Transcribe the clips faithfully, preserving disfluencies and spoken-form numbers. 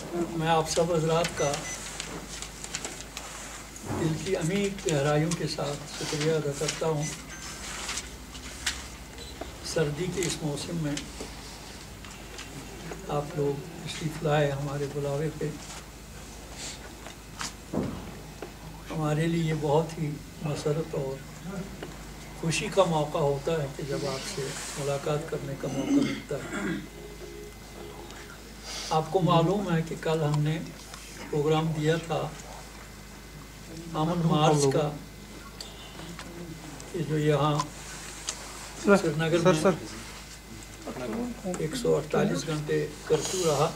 میں آپ سب حضرات کا دل کی عمیق گہرائیوں کے ساتھ شکریہ ادا کرتا ہوں. سردی کے اس موسم میں آپ لوگ تشریف لائے ہمارے بلاوے پہ. ہمارے لیے یہ بہت ہی مسرت اور خوشی کا موقع ہوتا ہے کہ جب آپ سے ملاقات کرنے کا موقع ملتا ہے. آپ کو معلوم ہے کہ کل ہم نے پروگرام دیا تھا امن مارچ کا کہ جو یہاں سری نگر میں ایک سو اڑتالیس گھنٹے کرفیو رہا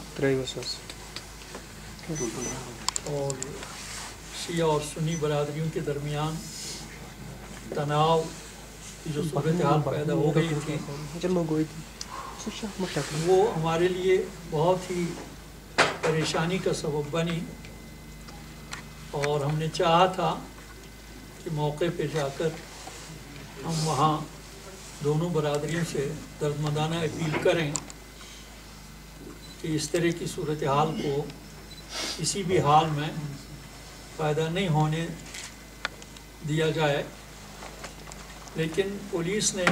اور شیعہ اور سنی برادریوں کے درمیان تناؤ کی جو صورتحال پیدا ہو گئی تھی وہ ہمارے لیے بہت ہی پریشانی کا سبب بنی، اور ہم نے چاہا تھا کہ موقع پہ جا کر ہم وہاں دونوں برادریوں سے دردمندانہ اپیل کریں کہ اس طرح کی صورتحال کو کسی بھی حال میں پیدا نہیں ہونے دیا جائے. لیکن پولیس نے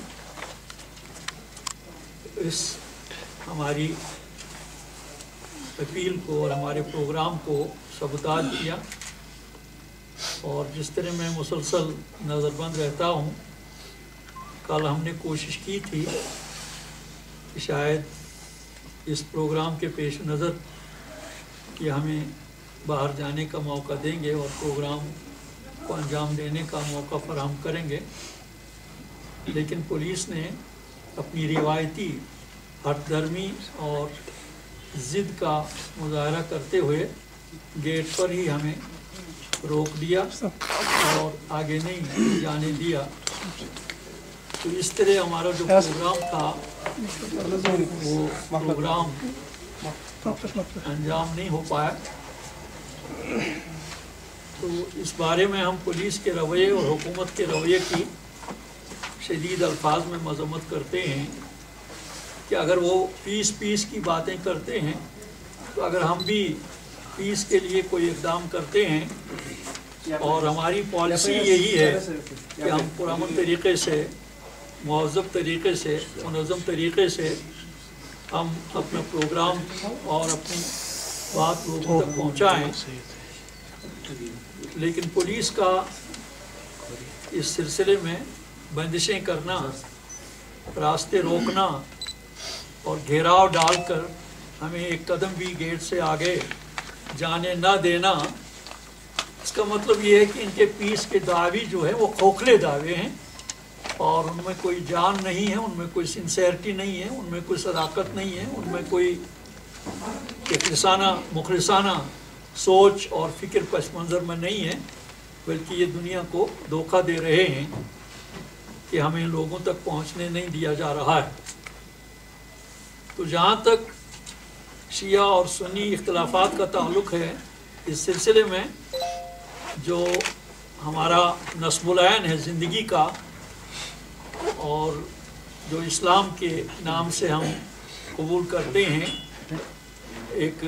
اس ہماری اپیل کو اور ہمارے پروگرام کو سبوتاژ کیا، اور جس طرح میں مسلسل نظر بند رہتا ہوں، کل ہم نے کوشش کی تھی کہ شاید اس پروگرام کے پیش نظر کہ ہمیں باہر جانے کا موقع دیں گے اور پروگرام کو انجام دینے کا موقع فراہم کریں گے. لیکن پولیس نے اپنی روایتی ہٹ درمی اور ضد کا مظاہرہ کرتے ہوئے گیٹ پر ہی ہمیں روک دیا اور آگے نہیں جانے دیا. تو اس طرح ہمارا جو پروگرام تھا وہ پروگرام انجام نہیں ہو پایا. تو اس بارے میں ہم پولیس کے رویے اور حکومت کے رویے کی شدید الفاظ میں مذمت کرتے ہیں کہ اگر وہ پیس پیس کی باتیں کرتے ہیں تو اگر ہم بھی پیس کے لیے کوئی اقدام کرتے ہیں، اور ہماری پالیسی یہی ہے کہ ہم پرامن طریقے سے، مہذب طریقے سے، منظم طریقے سے ہم اپنا پروگرام اور اپنی بات لوگوں تک پہنچائیں. لیکن پولیس کا اس سلسلے میں بندشیں کرنا، راستے روکنا اور گھیراؤ ڈال کر ہمیں ایک قدم بھی گیٹ سے آگے جانے نہ دینا، اس کا مطلب یہ ہے کہ ان کے پیس کے دعوی جو ہے وہ کھوکھلے دعوے ہیں اور ان میں کوئی جان نہیں ہے، ان میں کوئی سنسیئرٹی نہیں ہے، ان میں کوئی صداقت نہیں ہے، ان میں کوئی اخلصانہ مخلصانہ سوچ اور فکر پس منظر میں نہیں ہے، بلکہ یہ دنیا کو دھوکہ دے رہے ہیں کہ ہمیں لوگوں تک پہنچنے نہیں دیا جا رہا ہے. تو جہاں تک شیعہ اور سنی اختلافات کا تعلق ہے، اس سلسلے میں جو ہمارا نصب العین ہے زندگی کا، اور جو اسلام کے نام سے ہم قبول کرتے ہیں، ایک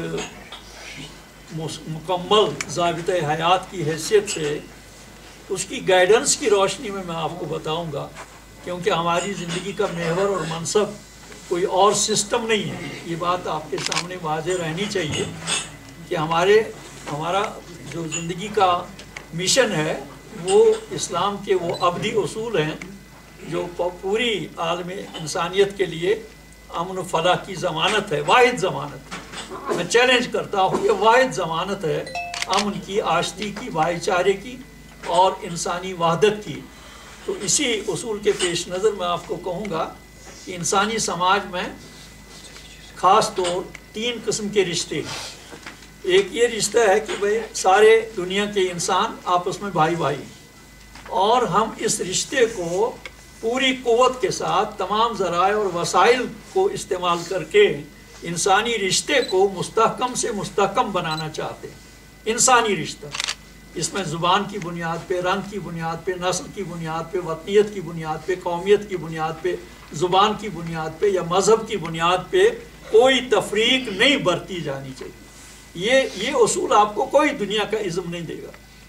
مکمل ضابطۂ حیات کی حیثیت سے اس کی گائیڈنس کی روشنی میں میں آپ کو بتاؤں گا، کیونکہ ہماری زندگی کا محور اور منصب کوئی اور سسٹم نہیں ہے. یہ بات آپ کے سامنے واضح رہنی چاہیے کہ ہمارے ہمارا جو زندگی کا مشن ہے وہ اسلام کے وہ ابدی اصول ہیں جو پوری عالم انسانیت کے لیے امن و فلاح کی ضمانت ہے، واحد ضمانت ہے. میں چیلنج کرتا ہوں، یہ واحد ضمانت ہے امن کی، آشتی کی، بھائی چارے کی اور انسانی وحدت کی. تو اسی اصول کے پیش نظر میں آپ کو کہوں گا کہ انسانی سماج میں خاص طور تین قسم کے رشتے ہیں. ایک یہ رشتہ ہے کہ بھئی سارے دنیا کے انسان آپس میں بھائی بھائی، اور ہم اس رشتے کو پوری قوت کے ساتھ تمام ذرائع اور وسائل کو استعمال کر کے انسانی رشتے کو مستحکم سے مستحکم بنانا چاہتے ہیں. انسانی رشتہ اس میں زبان کی بنیاد پہ، رنگ کی بنیاد پہ، نسل کی بنیاد پہ، وطنیت کی بنیاد پہ، قومیت کی بنیاد پہ، زبان کی بنیاد پہ یا مذہب کی بنیاد پہ کوئی تفریق نہیں برتی جانی چاہیے. یہ یہ اصول آپ کو کوئی دنیا کا عزم نہیں دے گا.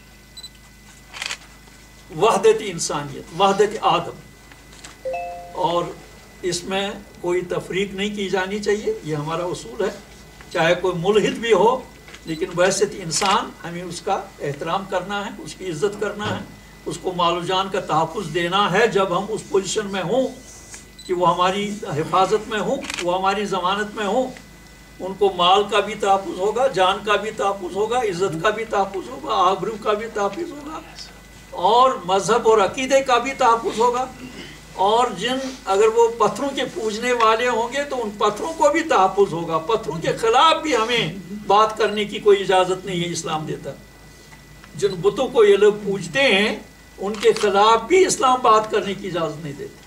وحدت انسانیت، وحدت آدم، اور اس میں کوئی تفریق نہیں کی جانی چاہیے، یہ ہمارا اصول ہے. چاہے کوئی ملحد بھی ہو لیکن وحدت انسان ہمیں اس کا احترام کرنا ہے، اس کی عزت کرنا ہے، اس کو مال و جان کا تحفظ دینا ہے جب ہم اس پوزیشن میں ہوں کہ وہ ہماری حفاظت میں ہوں، وہ ہماری ضمانت میں ہوں. ان کو مال کا بھی تحفظ ہوگا، جان کا بھی تحفظ ہوگا، عزت کا بھی تحفظ ہوگا، آبرو کا بھی تحفظ ہوگا، اور مذہب اور عقیدے کا بھی تحفظ ہوگا. اور جن اگر وہ پتھروں کے پوجنے والے ہوں گے تو ان پتھروں کو بھی تحفظ ہوگا. پتھروں کے خلاف بھی ہمیں بات کرنے کی کوئی اجازت نہیں ہے، اسلام دیتا. جن بتوں کو یہ لوگ پوجتے ہیں ان کے خلاف بھی اسلام بات کرنے کی اجازت نہیں دیتا.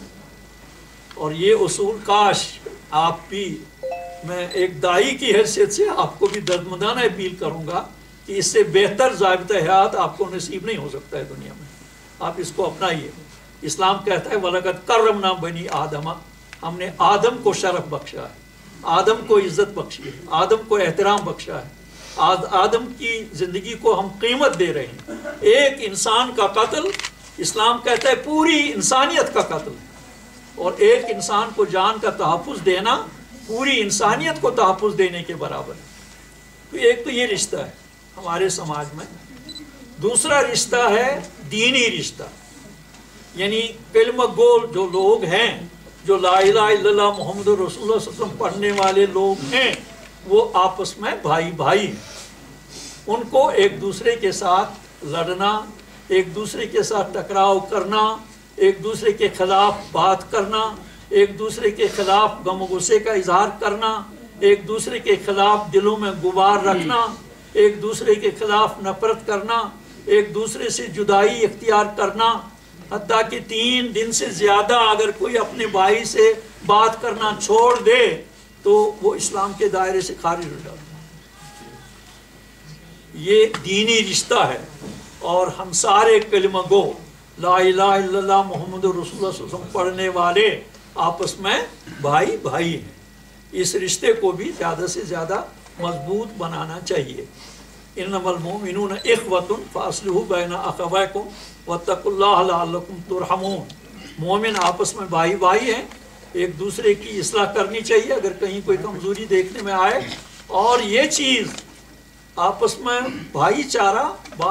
اور یہ اصول کاش آپ بھی، میں ایک دائی کی حیثیت سے آپ کو بھی دردمندانہ اپیل کروں گا کہ اس سے بہتر ضابطہ حیات آپ کو نصیب نہیں ہو سکتا ہے دنیا میں. آپ اس کو اپنائیے. اسلام کہتا ہے وَلَقَدْ كَرَّمْنَا بَنِي آدَمَ، ہم نے آدم کو شرف بخشا ہے، آدم کو عزت بخشی ہے، آدم کو احترام بخشا ہے، آدم کی زندگی کو ہم قیمت دے رہے ہیں. ایک انسان کا قتل اسلام کہتا ہے پوری انسانیت کا قتل، اور ایک انسان کو جان کا تحفظ دینا پوری انسانیت کو تحفظ دینے کے برابر ہے. تو ایک تو یہ رشتہ ہے ہمارے سماج میں. دوسرا رشتہ ہے دینی رشتہ، یعنی کلمہ گول جو لوگ ہیں، جو لا الہ الا اللہ محمد رسول اللہ صلی اللہ علیہ وسلم پڑھنے والے لوگ ہیں، وہ آپس میں بھائی بھائی ہیں. ان کو ایک دوسرے کے ساتھ لڑنا، ایک دوسرے کے ساتھ ٹکراؤ کرنا، ایک دوسرے کے خلاف بات کرنا، ایک دوسرے کے خلاف غم و غصے کا اظہار کرنا، ایک دوسرے کے خلاف دلوں میں غبار رکھنا، ایک دوسرے کے خلاف نفرت کرنا، ایک دوسرے سے جدائی اختیار کرنا، حتیٰ کہ تین دن سے زیادہ اگر کوئی اپنے بھائی سے بات کرنا چھوڑ دے تو وہ اسلام کے دائرے سے خارج ہو جاتا ہے. یہ دینی رشتہ ہے. اور ہم سارے کلمہ گو لا الہ الا اللہ محمد رسول اللہ صلی اللہ علیہ وسلم پڑھنے والے آپس میں بھائی بھائی ہیں. اس رشتے کو بھی زیادہ سے زیادہ مضبوط بنانا چاہیے. انما المؤمنون اخوۃ فاصلحوا بین اخویکم واتقوا اللہ لعلکم ترحمون. مومن آپس میں بھائی بھائی ہیں، ایک دوسرے کی اصلاح کرنی چاہیے اگر کہیں کوئی کمزوری دیکھنے میں آئے. اور یہ چیز آپس میں بھائی چارہ،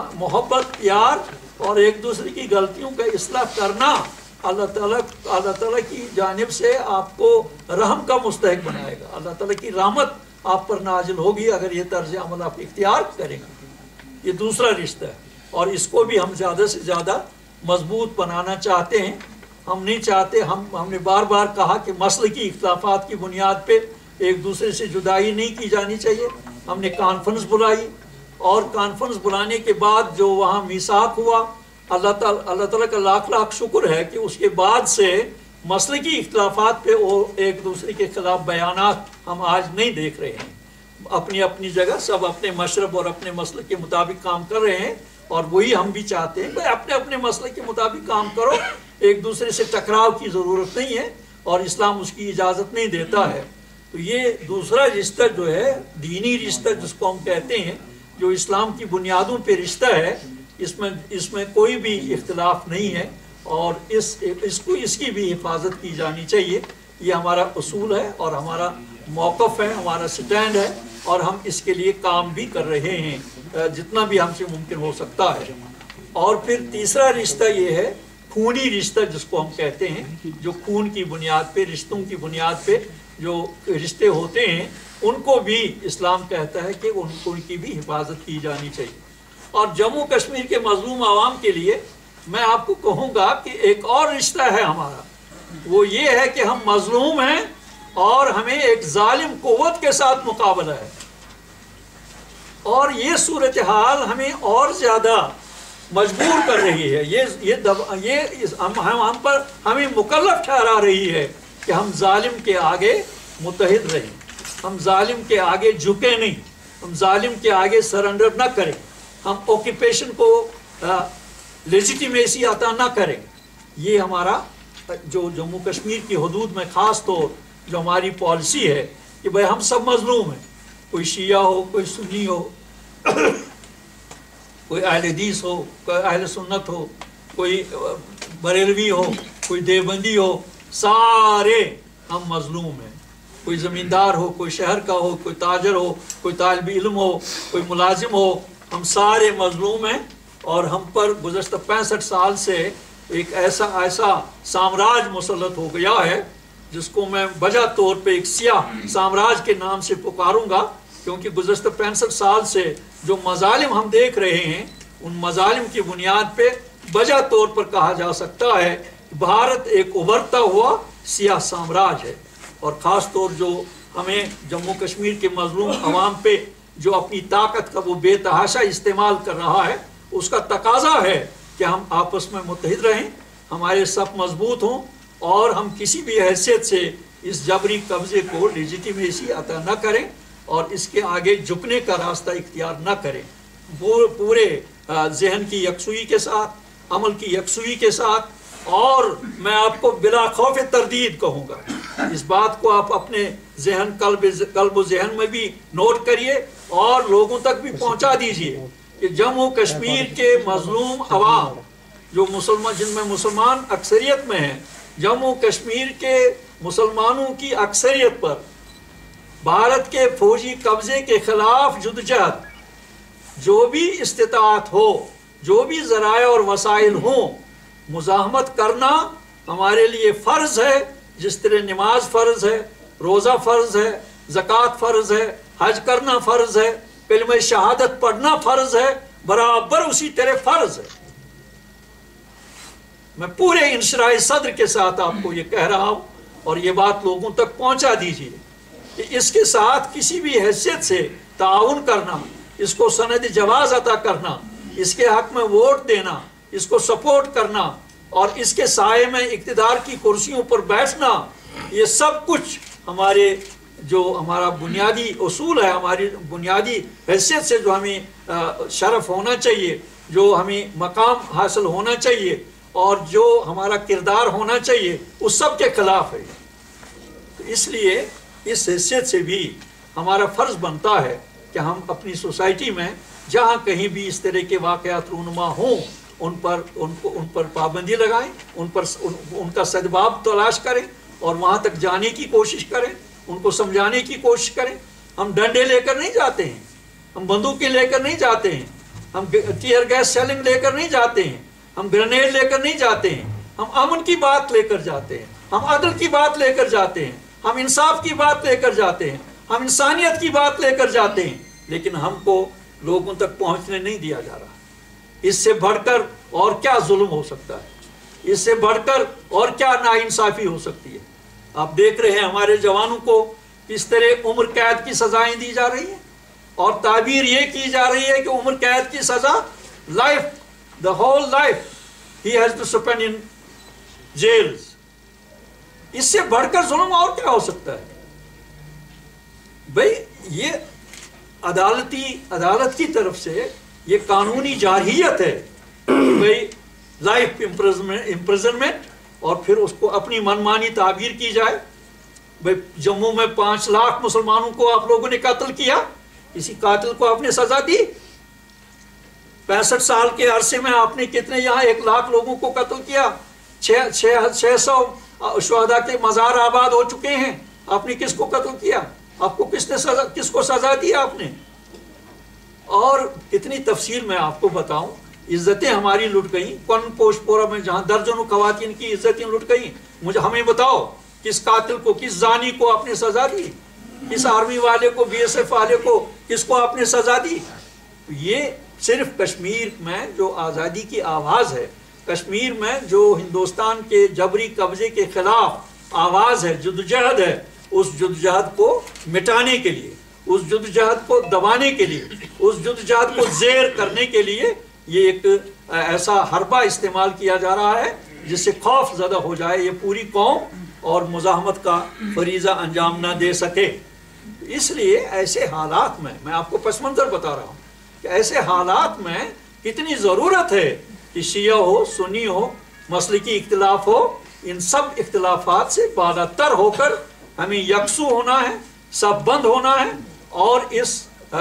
محبت، پیار اور ایک دوسرے کی غلطیوں کا اصلاح کرنا اللہ تعالیٰ اللہ تعالیٰ کی جانب سے آپ کو رحم کا مستحق بنائے گا. اللہ تعالیٰ کی رحمت آپ پر نازل ہوگی اگر یہ طرز عمل آپ اختیار کریں گے. یہ دوسرا رشتہ ہے اور اس کو بھی ہم زیادہ سے زیادہ مضبوط بنانا چاہتے ہیں. ہم نہیں چاہتے، ہم ہم نے بار بار کہا کہ مسلکی اختلافات کی بنیاد پہ ایک دوسرے سے جدائی نہیں کی جانی چاہیے. ہم نے کانفرنس بلائی اور کانفرنس بلانے کے بعد جو وہاں میثاق ہوا، اللہ تعالیٰ اللہ تعالیٰ کا لاکھ لاکھ شکر ہے کہ اس کے بعد سے مسلکی اختلافات پہ وہ ایک دوسرے کے خلاف بیانات ہم آج نہیں دیکھ رہے ہیں. اپنی اپنی جگہ سب اپنے مشرب اور اپنے مسلک کے مطابق کام کر رہے ہیں، اور وہی ہم بھی چاہتے ہیں کہ اپنے اپنے مسلک کے مطابق کام کرو. ایک دوسرے سے ٹکراؤ کی ضرورت نہیں ہے اور اسلام اس کی اجازت نہیں دیتا ہے. تو یہ دوسرا رشتہ جو ہے دینی رشتہ جس کو ہم کہتے ہیں، جو اسلام کی بنیادوں پہ رشتہ ہے، اس میں اس میں کوئی بھی اختلاف نہیں ہے اور اس اس کو اس کی بھی حفاظت کی جانی چاہیے. یہ ہمارا اصول ہے اور ہمارا موقف ہے، ہمارا سٹینڈ ہے، اور ہم اس کے لیے کام بھی کر رہے ہیں جتنا بھی ہم سے ممکن ہو سکتا ہے. اور پھر تیسرا رشتہ یہ ہے خونی رشتہ جس کو ہم کہتے ہیں، جو خون کی بنیاد پہ، رشتوں کی بنیاد پہ جو رشتے ہوتے ہیں، ان کو بھی اسلام کہتا ہے کہ ان ان کی بھی حفاظت کی جانی چاہیے. اور جموں کشمیر کے مظلوم عوام کے لیے میں آپ کو کہوں گا کہ ایک اور رشتہ ہے ہمارا، وہ یہ ہے کہ ہم مظلوم ہیں اور ہمیں ایک ظالم قوت کے ساتھ مقابلہ ہے. اور یہ صورتحال ہمیں اور زیادہ مجبور کر رہی ہے، یہ یہ یہ ہم ہم پر ہمیں مکلف ٹھہرا رہی ہے کہ ہم ظالم کے آگے متحد رہیں، ہم ظالم کے آگے جھکیں نہیں، ہم ظالم کے آگے سرنڈر نہ کریں، ہم اوکیپیشن کو لیجیٹیمیسی عطا نہ کریں. یہ ہمارا جو جموں کشمیر کی حدود میں خاص طور جو ہماری پالیسی ہے کہ بھائی ہم سب مظلوم ہیں، کوئی شیعہ ہو، کوئی سنی ہو، کوئی اہل حدیث ہو، کوئی اہل سنت ہو، کوئی بریلوی ہو، کوئی دیوبندی ہو، سارے ہم مظلوم ہیں. کوئی زمیندار ہو، کوئی شہر کا ہو، کوئی تاجر ہو، کوئی طالب علم ہو، کوئی ملازم ہو، ہم سارے مظلوم ہیں. اور ہم پر گزشتہ پینسٹھ سال سے ایک ایسا ایسا سامراج مسلط ہو گیا ہے جس کو میں بجا طور پہ ایک سیاہ سامراج کے نام سے پکاروں گا، کیونکہ گزشتہ پینسٹھ سال سے جو مظالم ہم دیکھ رہے ہیں ان مظالم کی بنیاد پہ بجا طور پر کہا جا سکتا ہے کہ بھارت ایک ابھرتا ہوا سیاہ سامراج ہے. اور خاص طور جو ہمیں جموں کشمیر کے مظلوم عوام پہ جو اپنی طاقت کا وہ بے تحاشا استعمال کر رہا ہے، اس کا تقاضا ہے کہ ہم آپس میں متحد رہیں، ہمارے صف مضبوط ہوں، اور ہم کسی بھی حیثیت سے اس جبری قبضے کو لیجیٹیمیسی عطا نہ کریں اور اس کے آگے جھکنے کا راستہ اختیار نہ کریں. پورے ذہن کی یکسوئی کے ساتھ، عمل کی یکسوئی کے ساتھ، اور میں آپ کو بلا خوف تردید کہوں گا، اس بات کو آپ اپنے ذہن قلب قلب و ذہن میں بھی نوٹ کریے اور لوگوں تک بھی پہنچا دیجئے کہ جموں کشمیر کے مظلوم عوام جو مسلمان جن میں مسلمان اکثریت میں ہیں، جموں کشمیر کے مسلمانوں کی اکثریت پر بھارت کے فوجی قبضے کے خلاف جدوجہد جو بھی استطاعت ہو، جو بھی ذرائع اور وسائل ہوں، مزاحمت کرنا ہمارے لیے فرض ہے. جس طرح نماز فرض ہے، روزہ فرض ہے، زکوٰۃ فرض ہے، حج کرنا فرض ہے، کلمہ شہادت پڑھنا فرض ہے، برابر اسی طرح فرض ہے. میں پورے انشراح صدر کے ساتھ آپ کو یہ کہہ رہا ہوں، اور یہ بات لوگوں تک پہنچا دیجیے کہ اس کے ساتھ کسی بھی حیثیت سے تعاون کرنا، اس کو سند جواز عطا کرنا، اس کے حق میں ووٹ دینا، اس کو سپورٹ کرنا، اور اس کے سائے میں اقتدار کی کرسیوں پر بیٹھنا، یہ سب کچھ ہمارے جو ہمارا بنیادی اصول ہے، ہماری بنیادی حیثیت سے جو ہمیں شرف ہونا چاہیے، جو ہمیں مقام حاصل ہونا چاہیے، اور جو ہمارا کردار ہونا چاہیے، اس سب کے خلاف ہے. اس لیے اس حیثیت سے بھی ہمارا فرض بنتا ہے کہ ہم اپنی سوسائٹی میں جہاں کہیں بھی اس طرح کے واقعات رونما ہوں ان پر ان کو ان پر پابندی لگائیں، ان پر ان, ان کا سدباب تلاش کریں اور وہاں تک جانے کی کوشش کریں، ان کو سمجھانے کی کوشش کریں. ہم ڈنڈے لے کر نہیں جاتے ہیں، ہم بندوقیں لے کر نہیں جاتے ہیں، ہم ٹیئر گیس سیلنگ لے کر نہیں جاتے ہیں، ہم گرینیڈ لے کر نہیں جاتے ہیں، ہم امن کی بات لے کر جاتے ہیں، ہم عدل کی بات لے کر جاتے ہیں، ہم انصاف کی بات لے کر جاتے ہیں، ہم انسانیت کی بات لے کر جاتے ہیں. لیکن ہم کو لوگوں تک پہنچنے نہیں دیا جا رہا. اس سے بڑھ کر اور کیا ظلم ہو سکتا ہے؟ اس سے بڑھ کر اور کیا ناانصافی ہو سکتی ہے؟ آپ دیکھ رہے ہیں ہمارے جوانوں کو کس طرح عمر قید کی سزائیں دی جا رہی ہیں، اور تعبیر یہ کی جا رہی ہے کہ عمر قید کی سزا life, the whole life he has to spend in jails. اس سے بڑھ کر ظلم اور کیا ہو سکتا ہے؟ بھئی یہ عدالتی عدالت کی طرف سے یہ قانونی جارحیت ہے، بھئی لائف امپریزنمنٹ، اور پھر اس کو اپنی منمانی تعبیر کی جائے. بھئی جموں میں پانچ لاکھ مسلمانوں کو آپ لوگوں نے قتل کیا، کسی قاتل کو آپ نے سزا دی. پینسٹھ سال کے عرصے میں آپ نے کتنے یہاں ایک لاکھ لوگوں کو قتل کیا، چھ سو شہداء کے مزار آباد ہو چکے ہیں. آپ نے کس کو قتل کیا؟ آپ کو کس نے سزا کس کو سزا دی آپ نے؟ اور کتنی تفصیل میں آپ کو بتاؤں. عزتیں ہماری لٹ گئیں، کون پوش پورا میں جہاں درجنوں خواتین کی عزتیں لٹ گئیں. مجھے ہمیں بتاؤ کس قاتل کو، کس زانی کو آپ نے سزا دی؟ کس آرمی والے کو، بی ایس ایف والے کو، کس کو آپ نے سزا دی؟ یہ صرف کشمیر میں جو آزادی کی آواز ہے، کشمیر میں جو ہندوستان کے جبری قبضے کے خلاف آواز ہے، جدوجہد ہے، اس جدوجہد کو مٹانے کے لیے، اس جدوجہد کو دبانے کے لیے، اس جدوجہد کو زیر کرنے کے لیے یہ ایک ایسا حربہ استعمال کیا جا رہا ہے جس سے خوف زدہ ہو جائے یہ پوری قوم اور مزاحمت کا فریضہ انجام نہ دے سکے. اس لیے ایسے حالات میں میں آپ کو پس منظر بتا رہا ہوں کہ ایسے حالات میں کتنی ضرورت ہے کہ شیعہ ہو، سنی ہو، مسلکی اختلاف ہو، ان سب اختلافات سے بالاتر ہو کر ہمیں یکسو ہونا ہے، سب بند ہونا ہے، اور اس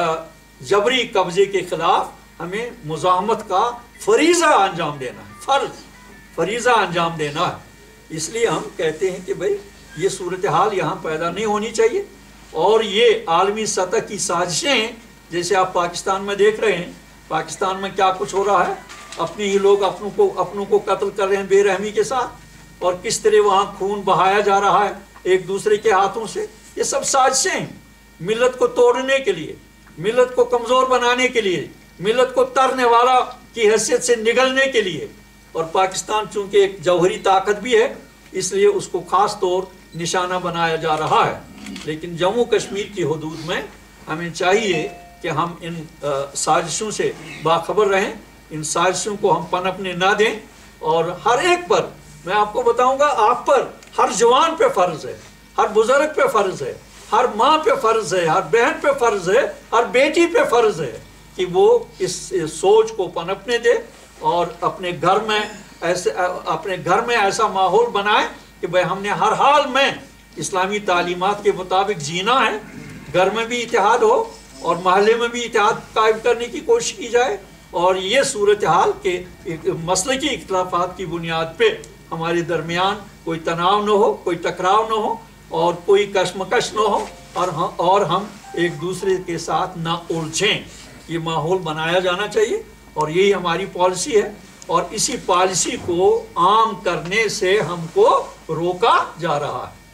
جبری قبضے کے خلاف ہمیں مزاحمت کا فریضہ انجام دینا ہے، فرض فریضہ انجام دینا ہے۔ اس لیے ہم کہتے ہیں کہ بھئی یہ صورتحال یہاں پیدا نہیں ہونی چاہیے، اور یہ عالمی سطح کی سازشیں ہیں، جیسے آپ پاکستان میں دیکھ رہے ہیں، پاکستان میں کیا کچھ ہو رہا ہے، اپنے ہی لوگ اپنوں کو اپنوں کو قتل کر رہے ہیں بے رحمی کے ساتھ، اور کس طرح وہاں خون بہایا جا رہا ہے ایک دوسرے کے ہاتھوں سے۔ یہ سب سازشیں ہیں ملت کو توڑنے کے لیے، ملت کو کمزور بنانے کے لیے، ملت کو ترنے والا کی حیثیت سے نگلنے کے لیے۔ اور پاکستان چونکہ ایک جوہری طاقت بھی ہے، اس لیے اس کو خاص طور نشانہ بنایا جا رہا ہے۔ لیکن جموں کشمیر کی حدود میں ہمیں چاہیے کہ ہم ان سازشوں سے باخبر رہیں، ان سازشوں کو ہم پنپنے نہ دیں، اور ہر ایک پر، میں آپ کو بتاؤں گا، آپ پر، ہر جوان پہ فرض ہے، ہر بزرگ پہ فرض ہے، ہر ماں پہ فرض ہے، ہر بہن پہ فرض ہے، ہر بیٹی پہ فرض ہے کہ وہ اس سوچ کو پنپنے دے، اور اپنے گھر میں ایسے اپنے گھر میں ایسا ماحول بنائے کہ بھئی ہم نے ہر حال میں اسلامی تعلیمات کے مطابق جینا ہے، گھر میں بھی اتحاد ہو اور محلے میں بھی اتحاد قائم کرنے کی کوشش کی جائے، اور یہ صورتحال کے مسلکی اختلافات کی بنیاد پہ ہمارے درمیان کوئی تناؤ نہ ہو، کوئی ٹکراؤ نہ ہو، اور کوئی کشمکش نہ ہو، اور ہم اور ہم ایک دوسرے کے ساتھ نہ الجھیں۔ یہ ماحول بنایا جانا چاہیے، اور یہی ہماری پالیسی ہے، اور اسی پالیسی کو عام کرنے سے ہم کو روکا جا رہا ہے۔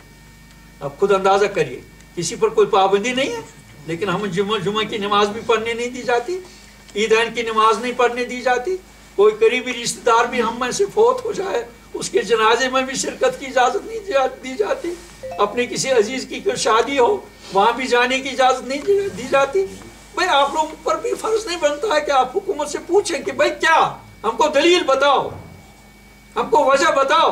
اب خود اندازہ کریے، کسی پر کوئی پابندی نہیں ہے، لیکن ہمیں جمعہ جمعہ کی نماز بھی پڑھنے نہیں دی جاتی، عیدین کی نماز نہیں پڑھنے دی جاتی، کوئی قریبی رشتہ دار بھی ہم میں سے فوت ہو جائے اس کے جنازے میں بھی شرکت کی اجازت نہیں دی جاتی، اپنے کسی عزیز کی کوئی شادی ہو وہاں بھی جانے کی اجازت نہیں دی جاتی۔ بھئی آپ لوگوں پر بھی فرض نہیں بنتا ہے کہ آپ حکومت سے پوچھیں کہ بھئی کیا، ہم کو دلیل بتاؤ، ہم کو وجہ بتاؤ،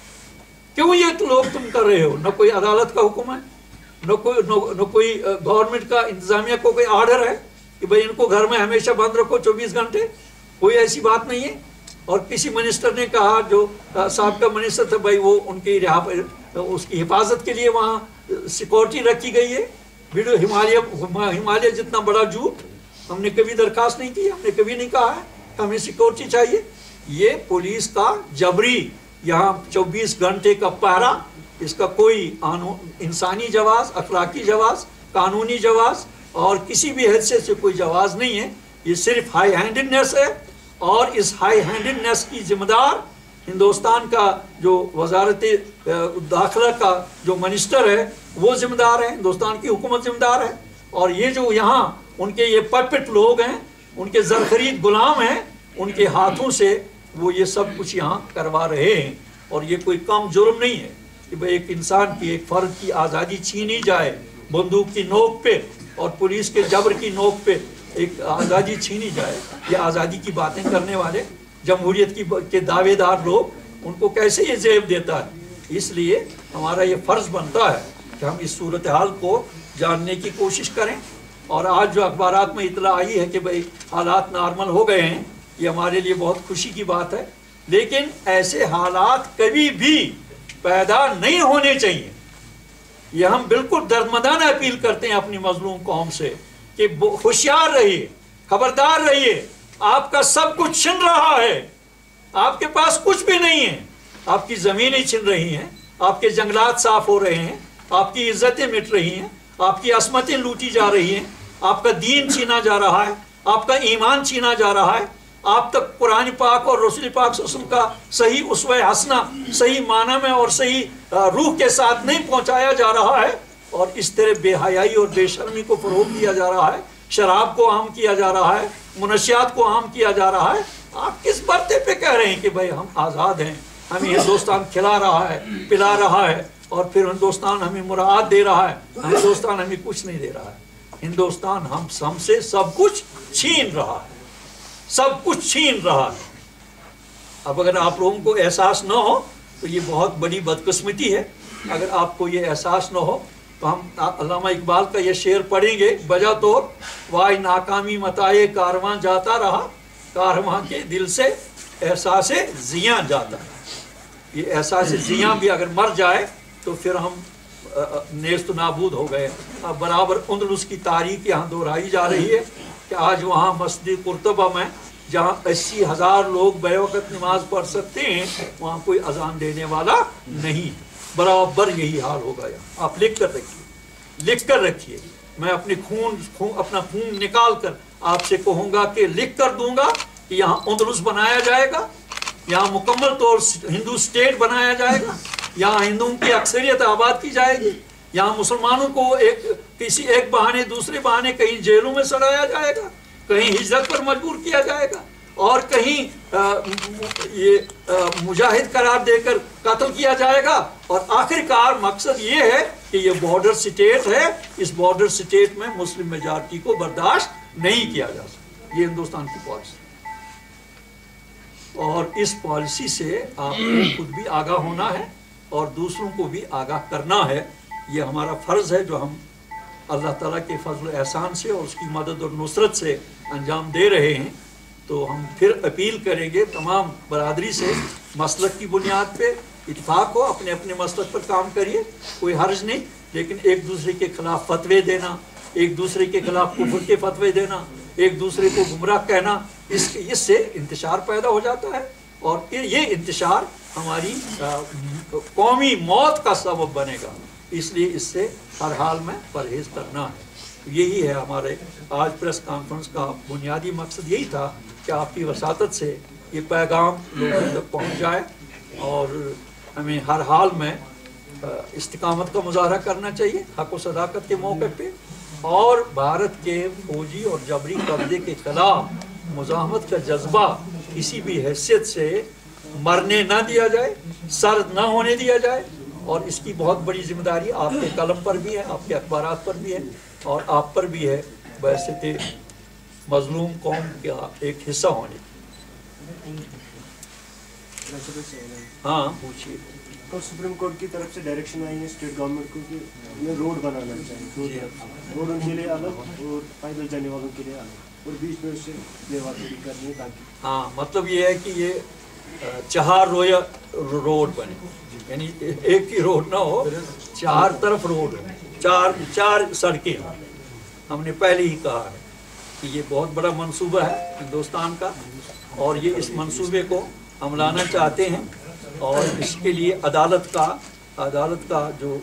کیوں یہ لوگ تم کر رہے ہو؟ نہ کوئی عدالت کا حکم ہے، نہ کوئی نہ کوئی گورنمنٹ کا انتظامیہ کو کوئی آرڈر ہے کہ بھئی ان کو گھر میں ہمیشہ بند رکھو چوبیس گھنٹے، کوئی ایسی بات نہیں ہے۔ اور کسی منسٹر نے کہا، جو سابقہ منسٹر تھا، بھائی وہ ان کی اس کی حفاظت کے لیے وہاں سیکورٹی رکھی گئی ہے۔ ویڈیو ہمالیہ ہمالیہ جتنا بڑا جھوٹ، ہم نے کبھی درخواست نہیں کی، ہم نے کبھی نہیں کہا ہے کہ ہمیں سیکورٹی چاہیے۔ یہ پولیس کا جبری یہاں چوبیس گھنٹے کا پہرا، اس کا کوئی انسانی جواز، اخلاقی جواز، قانونی جواز اور کسی بھی حیثیت سے کوئی جواز نہیں ہے۔ یہ صرف ہائی ہینڈڈنیس ہے، اور اس ہائی ہینڈڈنیس کی ذمہ دار ہندوستان کا جو وزارت داخلہ کا جو منسٹر ہے وہ ذمہ دار ہے، ہندوستان کی حکومت ذمہ دار ہے، اور یہ جو یہاں ان کے یہ پپٹ لوگ ہیں، ان کے زرخرید غلام ہیں، ان کے ہاتھوں سے وہ یہ سب کچھ یہاں کروا رہے ہیں۔ اور یہ کوئی کم جرم نہیں ہے کہ بھئی ایک انسان کی، ایک فرد کی آزادی چھینی جائے بندوق کی نوک پہ، اور پولیس کے جبر کی نوک پہ ایک آزادی چھینی جائے۔ یہ آزادی کی باتیں کرنے والے جمہوریت کی کے دعوے دار لوگ، ان کو کیسے یہ زیب دیتا ہے؟ اس لیے ہمارا یہ فرض بنتا ہے کہ ہم اس صورتحال کو جاننے کی کوشش کریں، اور آج جو اخبارات میں اطلاع آئی ہے کہ بھئی حالات نارمل ہو گئے ہیں، یہ ہمارے لیے بہت خوشی کی بات ہے، لیکن ایسے حالات کبھی بھی پیدا نہیں ہونے چاہیے۔ یہ ہم بالکل دردمندانہ اپیل کرتے ہیں اپنی مظلوم قوم سے کہ ہوشیار رہیے، خبردار رہیے، آپ کا سب کچھ چھن رہا ہے، آپ کے پاس کچھ بھی نہیں ہے، آپ کی زمینیں چھن رہی ہیں، آپ کے جنگلات صاف ہو رہے ہیں، آپ کی عزتیں مٹ رہی ہیں، آپ کی عصمتیں لوٹی جا رہی ہیں، آپ کا دین چھینا جا رہا ہے، آپ کا ایمان چھینا جا رہا ہے، آپ تک قرآن پاک اور رسول پاک صلی اللہ علیہ وسلم کا صحیح اسوہ حسنہ صحیح معنی میں اور صحیح روح کے ساتھ نہیں پہنچایا جا رہا ہے، اور اس طرح بے حیائی اور بے شرمی کو فروغ دیا جا رہا ہے، شراب کو عام کیا جا رہا ہے، منشیات کو عام کیا جا رہا ہے۔ آپ کس برتے پہ کہہ رہے ہیں کہ بھئی ہم آزاد ہیں، ہمیں ہندوستان کھلا رہا ہے، پلا رہا ہے، اور پھر ہندوستان ہمیں مراعات دے رہا ہے؟ ہندوستان ہمیں کچھ نہیں دے رہا ہے، ہندوستان ہم ہم سے سب کچھ چھین رہا ہے، سب کچھ چھین رہا ہے۔ اب اگر آپ لوگوں کو احساس نہ ہو تو یہ بہت بڑی بدقسمتی ہے۔ اگر آپ کو یہ احساس نہ ہو تو ہم علامہ اقبال کا یہ شعر پڑھیں گے بجا طور، وائی ناکامی متائے کارواں جاتا رہا، کارواں کے دل سے احساس زیاں جاتا ہے۔ یہ احساس زیاں بھی اگر مر جائے تو پھر ہم نیست و نابود ہو گئے. اب برابر اندلس کی تاریخ یہاں دہرائی جا رہی ہے کہ آج وہاں مسجد قرطبہ میں جہاں اسی ہزار لوگ بے وقت نماز پڑھ سکتے ہیں وہاں کوئی اذان دینے والا نہیں. برابر یہی حال ہوگا یہاں. آپ لکھ کر رکھیے لکھ کر رکھیے. میں اپنے خون, خون اپنا خون نکال کر آپ سے کہوں گا کہ لکھ کر دوں گا کہ یہاں اندلس بنایا جائے گا, یہاں مکمل طور ہندو اسٹیٹ بنایا جائے گا, یہاں ہندوؤں کی اکثریت آباد کی جائے گی, یہاں مسلمانوں کو ایک کسی ایک بہانے دوسرے بہانے کہیں جیلوں میں سڑایا جائے گا, کہیں ہجرت پر مجبور کیا جائے گا, اور کہیں یہ مجاہد قرار دے کر قتل کیا جائے گا. اور آخر کار مقصد یہ ہے کہ یہ بارڈر سٹیٹ ہے, اس بارڈر سٹیٹ میں مسلم میجارٹی کو برداشت نہیں کیا جا سکتا. یہ ہندوستان کی پالیسی, اور اس پالیسی سے آپ کو خود بھی آگاہ ہونا ہے اور دوسروں کو بھی آگاہ کرنا ہے. یہ ہمارا فرض ہے جو ہم اللہ تعالیٰ کے فضل و احسان سے اور اس کی مدد اور نصرت سے انجام دے رہے ہیں. تو ہم پھر اپیل کریں گے تمام برادری سے, مسلک کی بنیاد پہ اتفاق ہو, اپنے اپنے مسلک پر کام کریے, کوئی حرج نہیں, لیکن ایک دوسرے کے خلاف فتوے دینا, ایک دوسرے کے خلاف کفر کے فتوے دینا, ایک دوسرے کو گمراہ کہنا, اس اس سے انتشار پیدا ہو جاتا ہے, اور یہ انتشار ہماری قومی موت کا سبب بنے گا. اس لیے اس سے ہر حال میں پرہیز کرنا ہے. یہی ہے ہمارے آج پریس کانفرنس کا بنیادی مقصد, یہی تھا کہ آپ کی وساطت سے یہ پیغام لوگوں تک پہنچ جائے, اور ہمیں ہر حال میں استقامت کا مظاہرہ کرنا چاہیے حق و صداقت کے موقع پہ, اور بھارت کے فوجی اور جبری قبضے کے خلاف مزاحمت کا جذبہ کسی بھی حیثیت سے مرنے نہ دیا جائے, سرد نہ ہونے دیا جائے. اور اس کی بہت بڑی ذمہ داری آپ کے قلم پر بھی ہے, آپ کے اخبارات پر بھی ہے, اور آپ پر بھی ہے بحیثیت مظلوم قوم کا ایک حصہ ہونے. ہاں پوچھیے. اور سپریم کورٹ کی طرف سے ڈائریکشن آئی ہے اسٹیٹ گورنمنٹ کو کہ انہیں روڈ بنانا چاہیے, روڈ ان کے لیے الگ اور پیدل جانے والوں کے لیے الگ, اور بیچ میں اس سے دیواری کرنی ہے تاکہ. ہاں مطلب یہ ہے کہ یہ چہار رویا روڈ بنے, یعنی ایک ہی روڈ نہ ہو, چار طرف روڈ ہو, چار چار سڑکیں. ہم نے پہلے ہی کہا ہے کہ یہ بہت بڑا منصوبہ ہے ہندوستان کا, اور یہ اس منصوبے کو ہم لانا چاہتے ہیں, اور اس کے لیے عدالت کا عدالت کا جو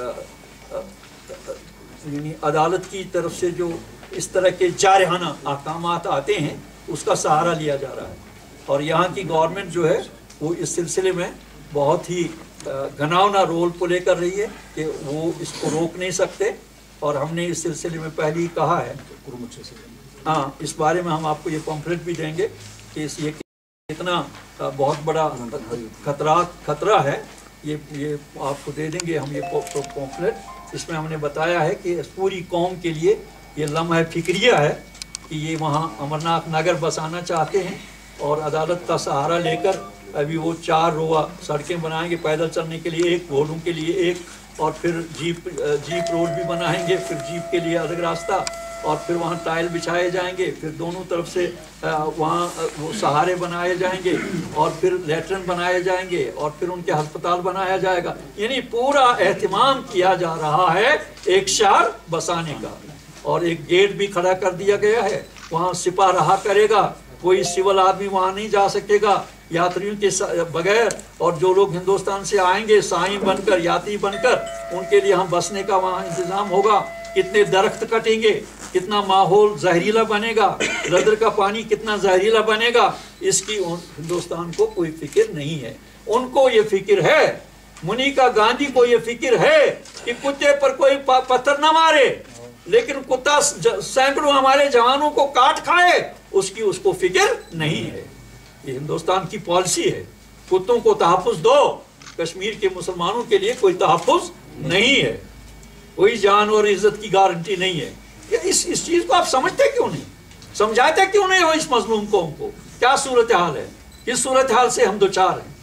یعنی عدالت کی طرف سے جو اس طرح کے جارحانہ احکامات آتے ہیں اس کا سہارا لیا جا رہا ہے. اور یہاں کی گورنمنٹ جو ہے وہ اس سلسلے میں بہت ہی گھناؤنا رول پلے کر رہی ہے کہ وہ اس کو روک نہیں سکتے, اور ہم نے اس سلسلے میں پہلے ہی کہا ہے. ہاں اس بارے میں ہم آپ کو یہ پمفلٹ بھی دیں گے کہ اس یہ اتنا بہت بڑا خطرات خطرہ ہے, یہ یہ آپ کو دے دیں گے ہم یہ پمفلٹ. اس میں ہم نے بتایا ہے کہ پوری قوم کے لیے یہ لمحہ فکریہ ہے کہ یہ وہاں امرناتھ نگر بسانا چاہتے ہیں, اور عدالت کا سہارا لے کر ابھی وہ چار روا سڑکیں بنائیں گے پیدل چلنے کے لیے, ایک گھوڑوں کے لیے ایک, اور پھر جیپ جیپ روڈ بھی بنائیں گے, پھر جیپ کے لیے الگ راستہ, اور پھر وہاں ٹائل بچھائے جائیں گے, پھر دونوں طرف سے وہاں وہ سہارے بنائے جائیں گے, اور پھر لیٹرن بنائے جائیں گے, اور پھر ان کے ہسپتال بنایا جائے گا. یعنی پورا اہتمام کیا جا رہا ہے ایک شہر بسانے کا, اور ایک گیٹ بھی کھڑا کر دیا گیا ہے, وہاں سپاہ رہا کرے گا, کوئی سول آدمی وہاں نہیں جا سکے گا یاتریوں کے بغیر, اور جو لوگ ہندوستان سے آئیں گے سائیں بن کر, یاتری بن کر, ان کے لیے ہم بسنے کا وہاں انتظام ہوگا. کتنے درخت کٹیں گے, کتنا ماحول زہریلا بنے گا, ردر کا پانی کتنا زہریلا بنے گا, اس کی ہندوستان کو کوئی فکر نہیں ہے. ان کو یہ فکر ہے, منیکا گاندھی کو یہ فکر ہے کہ کتے پر کوئی پتھر نہ مارے, لیکن کتا سینکڑوں ہمارے جوانوں کو کاٹ کھائے, اس کی اس کو فکر نہیں ہے. یہ ہندوستان کی پالیسی ہے, کتوں کو تحفظ دو, کشمیر کے مسلمانوں کے لیے کوئی تحفظ نہیں ہے, کوئی جان اور عزت کی گارنٹی نہیں ہے. اس اس چیز کو آپ سمجھتے کیوں نہیں, سمجھاتے کیوں نہیں ہو اس مظلوم قوم کو؟ کیا صورتحال ہے, کس صورتحال سے ہم دوچار ہیں؟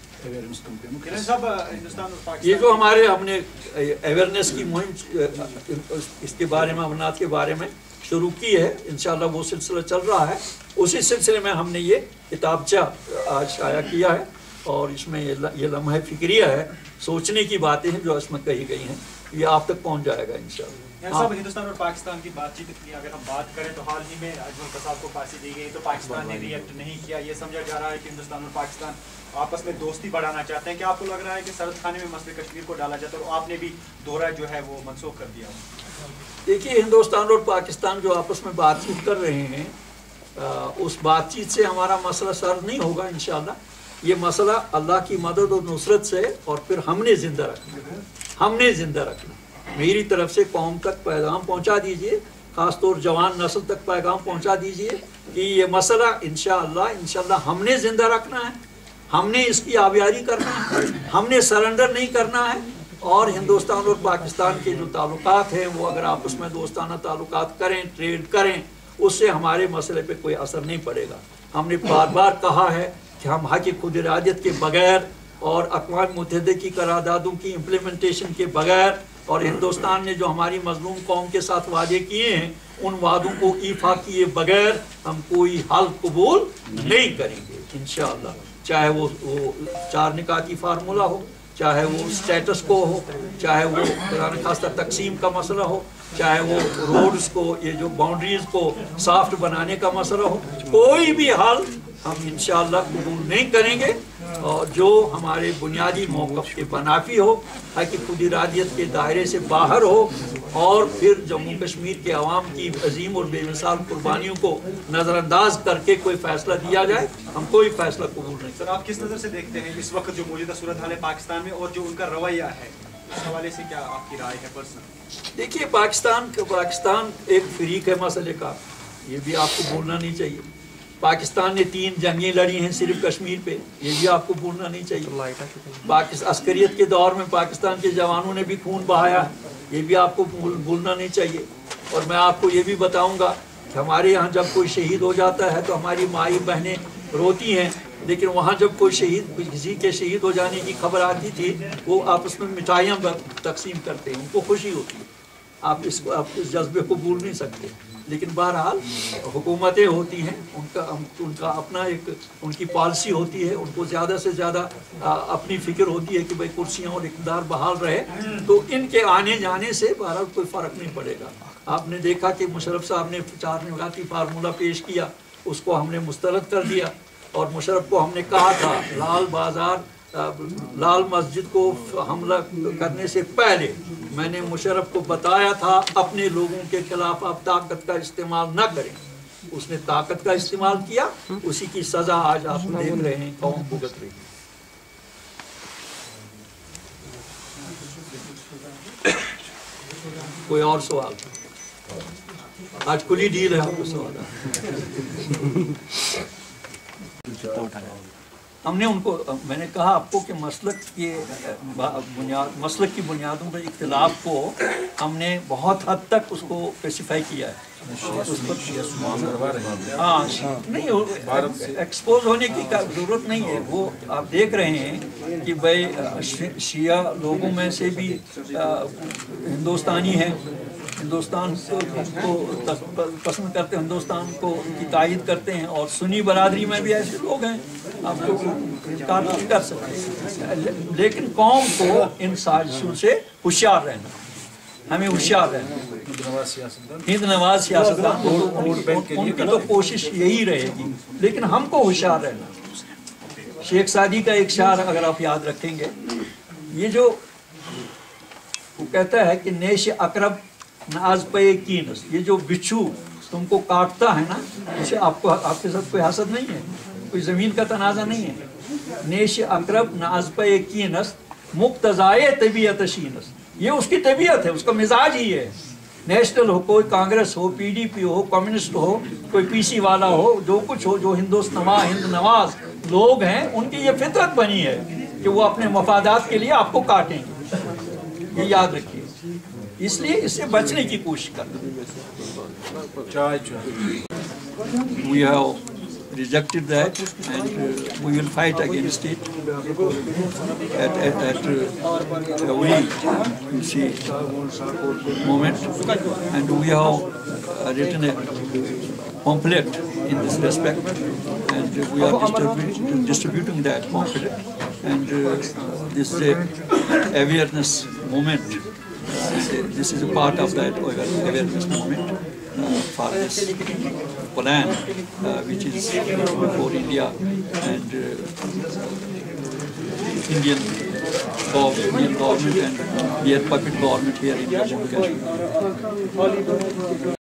یہ جو ہمارے ہم نے اویئرنیس کی مہم اس کے بارے میں, امرناتھ کے بارے میں شروع کی ہے, انشاءاللہ وہ سلسلہ چل رہا ہے. اسی سلسلے میں ہم نے یہ کتابچہ آج شائع کیا ہے, اور اس میں یہ لمحہ فکریہ ہے, سوچنے کی باتیں ہیں جو اس میں کہی گئی ہیں. یہ آپ تک پہنچ جائے گا انشاءاللہ. صاحب ہندوستان اور پاکستان کی بات چیت کی اگر ہم بات کریں تو حال ہی میں اجمل قصاب کو پھانسی دی گئی تو پاکستان نے ری ایکٹ نہیں کیا. یہ سمجھا جا رہا ہے کہ ہندوستان اور پاکستان آپس میں دوستی بڑھانا چاہتے ہیں. کیا آپ کو لگ رہا ہے کہ سرحد خانے میں مسئلہ کشمیر کو ڈالا جاتا ہے اور آپ نے بھی دورہ جو ہے وہ منسوخ کر دیا؟ دیکھیے ہندوستان اور پاکستان جو آپس میں بات چیت کر رہے ہیں اس بات چیت سے ہمارا مسئلہ سر نہیں ہوگا انشاءاللہ. یہ مسئلہ اللہ کی مدد اور نصرت سے اور پھر ہم نے زندہ رکھنا ہم نے زندہ رکھنا میری طرف سے قوم تک پیغام پہنچا دیجئے, خاص طور جوان نسل تک پیغام پہنچا دیجئے کہ یہ مسئلہ انشاءاللہ انشاءاللہ ہم نے زندہ رکھنا ہے, ہم نے اس کی آبیاری کرنا ہے, ہم نے سرنڈر نہیں کرنا ہے. اور ہندوستان اور پاکستان کے جو تعلقات ہیں وہ اگر آپس میں دوستانہ تعلقات کریں, ٹریڈ کریں, اس سے ہمارے مسئلے پہ کوئی اثر نہیں پڑے گا. ہم نے بار بار کہا ہے کہ ہم حق خود ارادیت کے بغیر اور اقوام متحدہ کی قراردادوں کی امپلیمنٹیشن کے بغیر اور ہندوستان نے جو ہماری مظلوم قوم کے ساتھ وعدے کیے ہیں ان وعدوں کو ایفا کیے بغیر ہم کوئی حل قبول نہیں کریں گے انشاءاللہ. چاہے وہ چار نکاح کی فارمولہ ہو, چاہے وہ اسٹیٹس کو ہو, چاہے وہ قرآن خاصہ تقسیم کا مسئلہ ہو, چاہے وہ روڈز کو یہ جو باؤنڈریز کو سافٹ بنانے کا مسئلہ ہو, کوئی بھی حل ہم انشاءاللہ قبول نہیں کریں گے اور جو ہمارے بنیادی موقف کے منافی ہو, حق خود ارادیت کے دائرے سے باہر ہو اور پھر جموں کشمیر کے عوام کی عظیم اور بے مثال قربانیوں کو نظر انداز کر کے کوئی فیصلہ دیا جائے, ہم کوئی فیصلہ قبول نہیں. سر آپ کس نظر سے دیکھتے ہیں اس وقت جو موجودہ صورتحال ہے پاکستان میں اور جو ان کا رویہ ہے, اس حوالے سے کیا آپ کی رائے ہے پرسنل؟ دیکھیے پاکستان پاکستان ایک فریق ہے مسئلے کا, یہ بھی آپ کو بھولنا نہیں چاہیے. پاکستان نے تین جنگیں لڑی ہیں صرف کشمیر پہ, یہ بھی آپ کو بھولنا نہیں چاہیے. پاکستان عسکریت کے دور میں پاکستان کے جوانوں نے بھی خون بہایا, یہ بھی آپ کو بھولنا نہیں چاہیے. اور میں آپ کو یہ بھی بتاؤں گا کہ ہمارے یہاں جب کوئی شہید ہو جاتا ہے تو ہماری مائی بہنیں روتی ہیں, لیکن وہاں جب کوئی شہید کسی کے شہید ہو جانے کی خبر آتی تھی وہ آپس میں مٹھائیاں تقسیم کرتے ہیں, ان کو خوشی ہوتی ہے. آپ اس کو آپ اس جذبے کو بھول نہیں سکتے. لیکن بہرحال حکومتیں ہوتی ہیں, ان کا ان کا اپنا ایک ان کی پالیسی ہوتی ہے, ان کو زیادہ سے زیادہ اپنی فکر ہوتی ہے کہ بھائی کرسیاں اور اقتدار بحال رہے, تو ان کے آنے جانے سے بہرحال کوئی فرق نہیں پڑے گا. آپ نے دیکھا کہ مشرف صاحب نے چار نگاتی فارمولہ پیش کیا, اس کو ہم نے مسترد کر دیا اور مشرف کو ہم نے کہا تھا لال بازار لال مسجد کو حملہ کرنے سے پہلے میں نے مشرف کو بتایا تھا اپنے لوگوں کے خلاف آپ طاقت کا استعمال نہ کریں. اس نے طاقت کا استعمال کیا, اسی کی سزا آج آپ دیکھ رہے ہیں قوم بھگت رہی ہے. کوئی اور سوال؟ آج کھلی ڈیل ہے آپ کو سوال. ہم نے ان کو میں نے کہا آپ کو کہ مسلک کے بنیاد مسلک کی بنیادوں پر اختلاف کو ہم نے بہت حد تک اس کو اسپیسیفائی کیا ہے. ہاں نہیں ایکسپوز ہونے کی ضرورت نہیں ہے. وہ آپ دیکھ رہے ہیں کہ بھائی شیعہ لوگوں میں سے بھی ہندوستانی ہیں, ہندوستان کو پسند کرتے ہیں, ہندوستان کو ان کی تائید کرتے ہیں, اور سنی برادری میں بھی ایسے لوگ ہیں, آپ کو انکار نہیں کر سکتے. لیکن قوم کو ان سازشوں سے ہوشیار رہنا, ہمیں ہوشیار رہنا. ہند نواز سیاستدان ان کی تو کوشش یہی رہے گی, لیکن ہم کو ہوشیار رہنا. شیخ سعدی کا ایک شعر اگر آپ یاد رکھیں گے, یہ جو وہ کہتا ہے کہ نیش اقرب ناز پہ کینس, یہ جو بچھو تم کو کاٹتا ہے نا, اسے آپ کو آپ کے ساتھ کوئی حسد نہیں ہے, کوئی زمین کا تنازع نہیں ہے. نیش اقرب ناز پہ کینس مقتضائے طبیعت شینس, یہ اس کی طبیعت ہے, اس کا مزاج ہی ہے. نیشنل ہو, کوئی کانگریس ہو, پی ڈی پی ہو, کمیونسٹ ہو, کوئی پی سی والا ہو, جو کچھ ہو, جو ہندوستان ہند نواز لوگ ہیں, ان کی یہ فطرت بنی ہے کہ وہ اپنے مفادات کے لیے آپ کو کاٹیں گے. یہ یاد رکھیے, اس لیے اس سے بچنے کی کوشش کرنا. We have rejected that and uh, we will fight against it at, at, at uh, every you see, moment, and we have uh, written a pamphlet in this respect, and uh, we are distribu distributing that pamphlet, and uh, this is a awareness moment is a, this is a part of that awareness movement uh, for this plan, uh, which is for India and uh, Indian government, Indian government and their puppet government here in Jammu and Kashmir.